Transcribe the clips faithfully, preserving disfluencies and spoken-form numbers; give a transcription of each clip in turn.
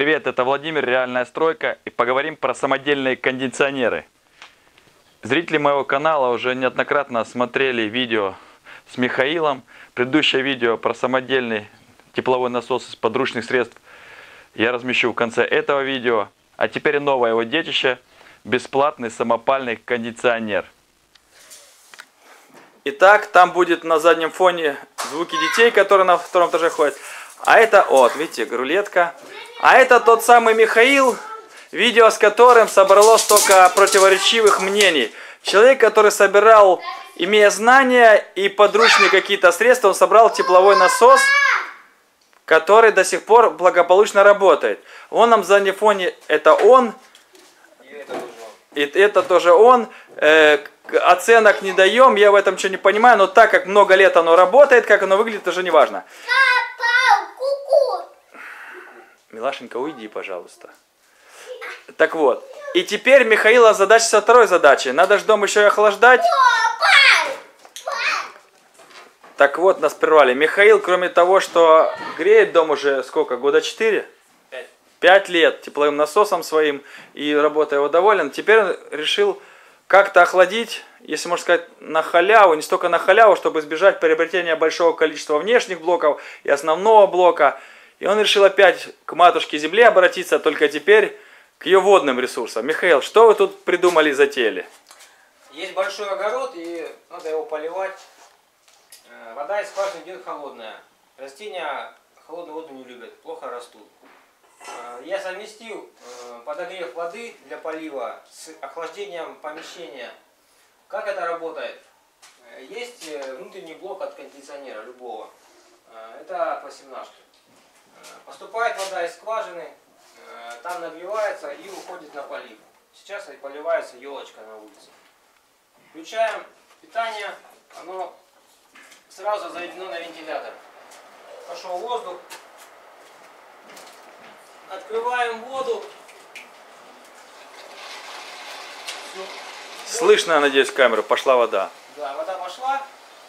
Привет, это Владимир, Реальная стройка, и поговорим про самодельные кондиционеры. Зрители моего канала уже неоднократно смотрели видео с Михаилом. Предыдущее видео про самодельный тепловой насос из подручных средств я размещу в конце этого видео. А теперь новое его детище – бесплатный самопальный кондиционер. Итак, там будет на заднем фоне звуки детей, которые на втором этаже ходят. А это, вот, видите, рулетка. А это тот самый Михаил, видео с которым собрало столько противоречивых мнений. Человек, который собирал, имея знания и подручные какие-то средства, он собрал тепловой насос, который до сих пор благополучно работает. Вон нам на заднем фоне это он, и это тоже он. Э, оценок не даем, я в этом ничего не понимаю, но так как много лет оно работает, как оно выглядит, уже не важно. Милашенька, уйди, пожалуйста. Так вот. И теперь Михаила задача со второй задачей. Надо же дом еще и охлаждать. Так вот, нас прервали. Михаил, кроме того, что греет дом уже сколько? Года четыре? Пять. Пять лет тепловым насосом своим. И работая его доволен. Теперь он решил как-то охладить, если можно сказать, на халяву. Не столько на халяву, чтобы избежать приобретения большого количества внешних блоков и основного блока. И он решил опять к матушке земле обратиться, только теперь к ее водным ресурсам. Михаил, что вы тут придумали, затеяли? Есть большой огород, и надо его поливать. Вода из скважины идет холодная. Растения холодную воду не любят, плохо растут. Я совместил подогрев воды для полива с охлаждением помещения. Как это работает? Есть внутренний блок от кондиционера любого. Это по семнашке. Поступает вода из скважины, там нагревается и уходит на полив. Сейчас поливается елочка на улице. Включаем питание, оно сразу заведено на вентилятор. Пошел воздух. Открываем воду. Слышно, я надеюсь, в камеру, пошла вода. Да, вода пошла.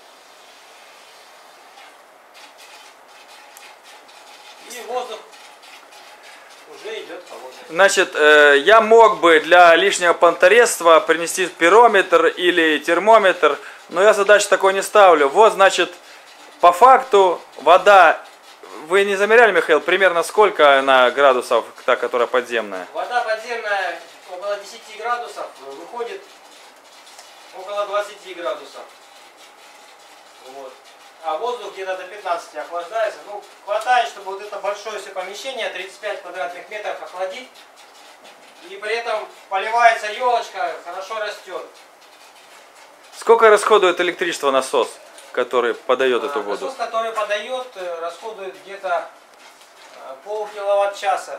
И воздух уже идет холодный. Значит, э, я мог бы для лишнего понторезства принести пирометр или термометр, но я задачу такой не ставлю. Вот, значит, по факту вода, вы не замеряли, Михаил, примерно сколько она градусов, та, которая подземная? Вода подземная около десяти градусов, выходит около двадцати градусов. Вот. А воздух где-то до пятнадцати охлаждается. Ну, хватает, чтобы вот это большое все помещение, тридцать пять квадратных метров, охладить. И при этом поливается елочка, хорошо растет. Сколько расходует электричество насос, который подает а, эту воду? Насос, который подает, расходует где-то полкиловатт-часа.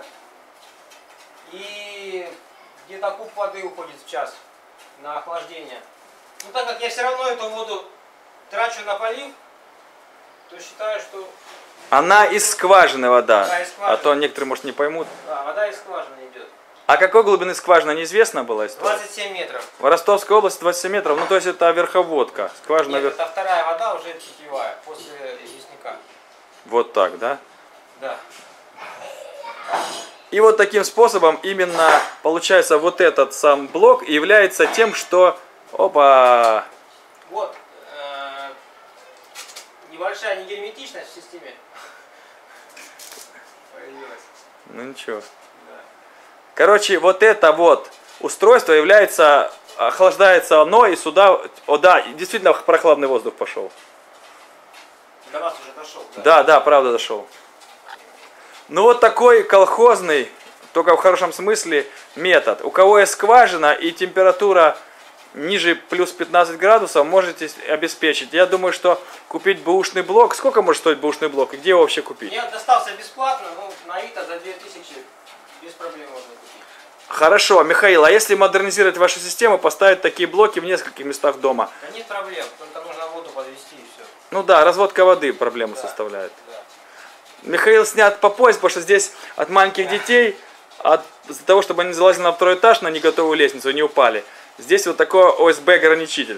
И где-то куб воды уходит в час на охлаждение. Ну, так как я все равно эту воду трачу на полив, то считаю, что... Она из скважины вода, да, из скважины. А то некоторые, может, не поймут. Да, вода из скважины идет. А какой глубины скважина, неизвестно было история? двадцать семь метров. В Ростовской области двадцать семь метров, ну то есть это верховодка. Скважина Нет, верх... это вторая вода, уже питьевая, после известняка. Вот так, да? Да. И вот таким способом именно получается вот этот сам блок является тем, что... Опа! Вот. Э, небольшая негерметичность в системе появилась. Ну ничего. Да. Короче, вот это вот устройство является... Охлаждается оно, и сюда... О, да, действительно прохладный воздух пошел. До нас уже дошел, да? Да, да, правда дошел. Ну вот такой колхозный, только в хорошем смысле, метод. У кого есть скважина и температура ниже плюс пятнадцать градусов, можете обеспечить. Я думаю, что купить бэушный блок... Сколько может стоить бэушный блок и где его вообще купить? Мне достался бесплатно, ну, на Авито за две тысячи без проблем можно купить. Хорошо, Михаил, а если модернизировать вашу систему, поставить такие блоки в нескольких местах дома? Да нет проблем, только нужно воду подвести и все. Ну да, разводка воды проблему Да, составляет. да. Михаил снят по пояс, потому что здесь от маленьких детей, от, из-за того, чтобы они залазили на второй этаж, на неготовую лестницу, не упали. Здесь вот такой о эс бэ ограничитель.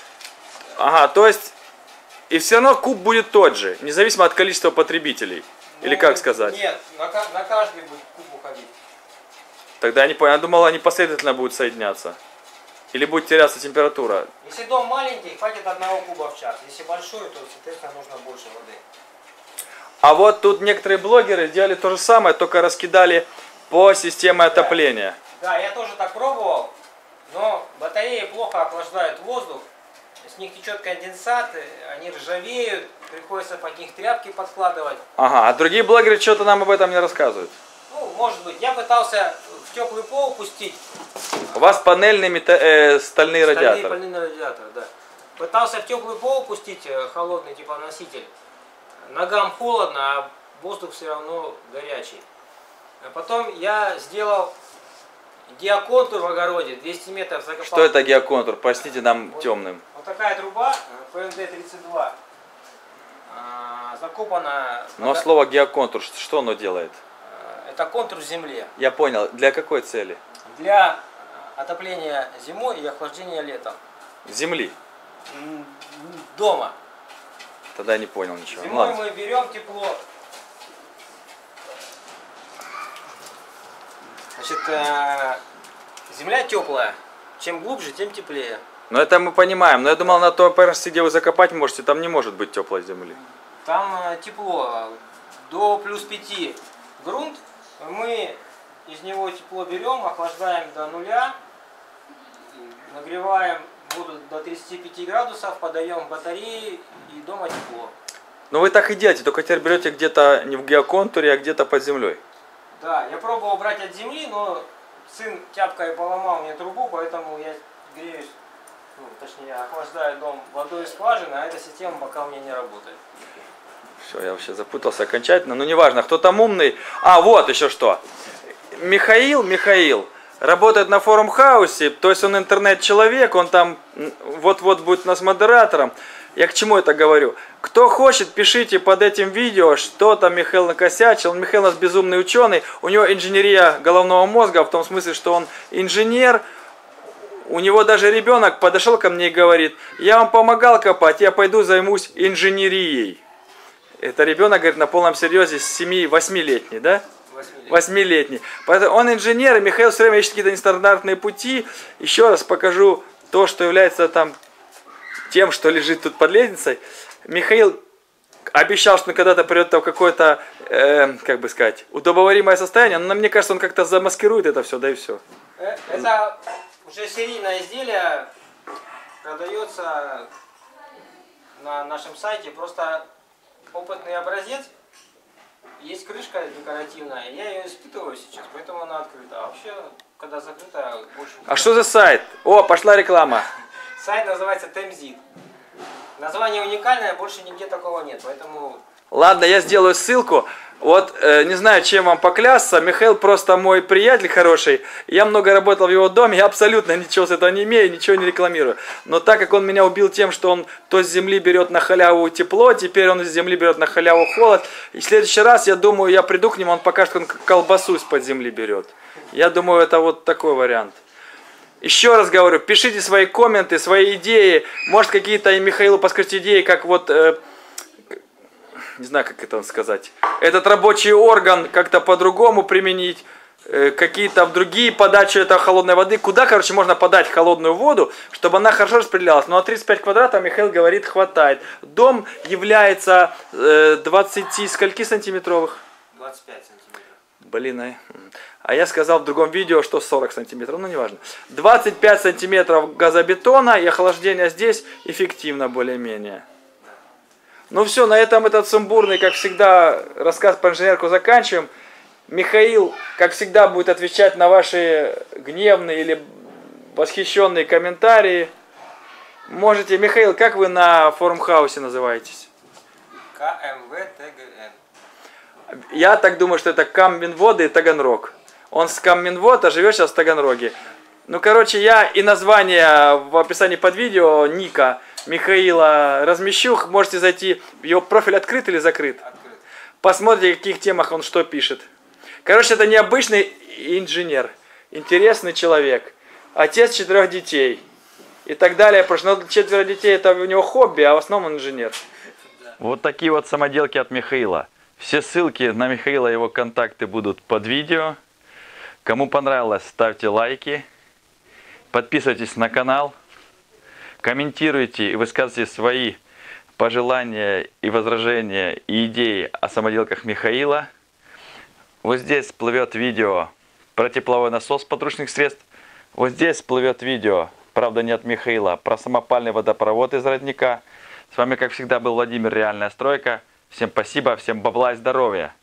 Ага, то есть, и все равно куб будет тот же, независимо от количества потребителей. Или как сказать? Нет, на, на каждый будет куб уходить. Тогда я не понял. Я думал, они последовательно будут соединяться. Или будет теряться температура. Если дом маленький, хватит одного куба в час. Если большой, то, соответственно, нужно больше воды. А вот тут некоторые блогеры сделали то же самое, только раскидали по системе отопления. Да, да, я тоже так пробовал, но батареи плохо охлаждают воздух. С них течет конденсат, они ржавеют, приходится под них тряпки подкладывать. Ага, а другие блогеры что-то нам об этом не рассказывают. Ну, может быть. Я пытался в теплый пол пустить. У вас панельные мета... э, стальные, стальные радиаторы. Панельные радиаторы, да. Пытался в теплый пол пустить холодный типа носитель. Ногам холодно, а воздух все равно горячий. А потом я сделал геоконтур в огороде, двести метров закопал. Что это геоконтур? Поясните нам вот, темным. Вот такая труба, пэ эн дэ тридцать два, закопана... Но это... слово геоконтур, что оно делает? Это контур земли. Я понял. Для какой цели? Для отопления зимой и охлаждения летом. Земли? Дома. Тогда я не понял ничего. Зимой Ладно. мы берем тепло. Значит, э, земля теплая. Чем глубже, тем теплее. Ну это мы понимаем. Но я думал, на той поверхности, где вы закопать можете, там не может быть теплой земли. Там э, тепло. До плюс пяти грунт. Мы из него тепло берем, охлаждаем до нуля. Нагреваем воду до тридцати пяти градусов, подаем в батареи и дома тепло. Ну вы так и делаете, только теперь берете где-то не в геоконтуре, а где-то под землей. Да, я пробовал брать от земли, но сын тяпкой поломал мне трубу, поэтому я греюсь, ну, точнее охлаждаю дом водой из скважины, а эта система пока у меня не работает. Все, я вообще запутался окончательно, но неважно, кто там умный. А, вот еще что. Михаил, Михаил. Работает на форум хаусе, то есть он интернет-человек, он там вот-вот будет у нас модератором. Я к чему это говорю? Кто хочет, пишите под этим видео, что там Михаил накосячил. Михаил у нас безумный ученый, у него инженерия головного мозга, в том смысле, что он инженер. У него даже ребенок подошел ко мне и говорит, я вам помогал копать, я пойду займусь инженерией. Это ребенок, говорит, на полном серьезе, семи-восьмилетний, да? Восьмилетний. Поэтому он инженер, и Михаил все время ищет какие-то нестандартные пути. Еще раз покажу то, что является там тем, что лежит тут под лестницей. Михаил обещал, что он когда-то придет в какое-то, э, как бы сказать, удобоваримое состояние, но мне кажется, он как-то замаскирует это все, да и все. Это уже серийное изделие, продается на нашем сайте, просто опытный образец. Есть крышка декоративная, я ее испытываю сейчас, поэтому она открыта. А вообще, когда закрыта, больше... А что за сайт? О, пошла реклама. Сайт называется Темзит. Название уникальное, больше нигде такого нет, поэтому... Ладно, я сделаю ссылку. Вот, э, не знаю, чем вам поклясться, Михаил просто мой приятель хороший. Я много работал в его доме, я абсолютно ничего с этого не имею, ничего не рекламирую. Но так как он меня убил тем, что он то с земли берет на халяву тепло, теперь он с земли берет на халяву холод. И в следующий раз, я думаю, я приду к нему, он покажет, как он колбасу из-под земли берет. Я думаю, это вот такой вариант. Еще раз говорю, пишите свои комменты, свои идеи. Может, какие-то и Михаилу подскажите идеи, как вот... Э, не знаю, как это сказать, этот рабочий орган как-то по-другому применить, э, какие-то в другие подачи этой холодной воды. Куда, короче, можно подать холодную воду, чтобы она хорошо распределялась. Но на тридцать пять квадратов, Михаил говорит, хватает. Дом является э, двадцати скольки сантиметровых? двадцать пять сантиметров. Блин, а... а я сказал в другом видео, что сорок сантиметров, ну неважно. двадцать пять сантиметров газобетона и охлаждение здесь эффективно более-менее. Ну все, на этом этот сумбурный, как всегда, рассказ про инженерку заканчиваем. Михаил, как всегда, будет отвечать на ваши гневные или восхищенные комментарии. Можете, Михаил, как вы на форум-хаусе называетесь? ка эм вэ тэ гэ эн. Я так думаю, что это Камминводы и Таганрог. Он с Камминвод, а живет сейчас в Таганроге. Ну, короче, я и название в описании под видео, ника Михаила размещу. Можете зайти, его профиль открыт или закрыт? Открыт. Посмотрите, в каких темах он что пишет. Короче, это необычный инженер, интересный человек, отец четырех детей и так далее. Потому что четверо детей это у него хобби, а в основном он инженер. Вот такие вот самоделки от Михаила. Все ссылки на Михаила и его контакты будут под видео. Кому понравилось, ставьте лайки. Подписывайтесь на канал. Комментируйте и высказывайте свои пожелания и возражения и идеи о самоделках Михаила. Вот здесь плывет видео про тепловой насос подручных средств. Вот здесь плывет видео, правда не от Михаила, про самопальный водопровод из родника. С вами, как всегда, был Владимир, Реальная стройка. Всем спасибо, всем бабла и здоровья.